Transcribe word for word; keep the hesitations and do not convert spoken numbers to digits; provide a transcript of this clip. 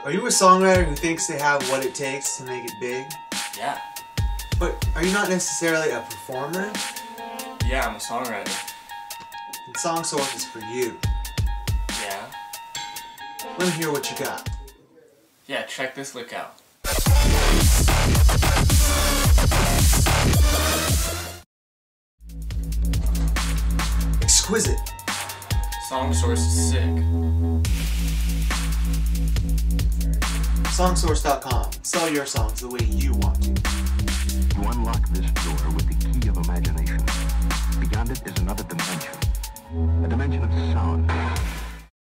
Are you a songwriter who thinks they have what it takes to make it big? Yeah. But are you not necessarily a performer? Yeah, I'm a songwriter. And Song Source is for you. Yeah. Let me hear what you got. Yeah, check this lick out. Exquisite. Song Source is sick. Song Source dot com. Sell your songs the way you want to. You unlock this door with the key of imagination. Beyond it is another dimension. A dimension of sound.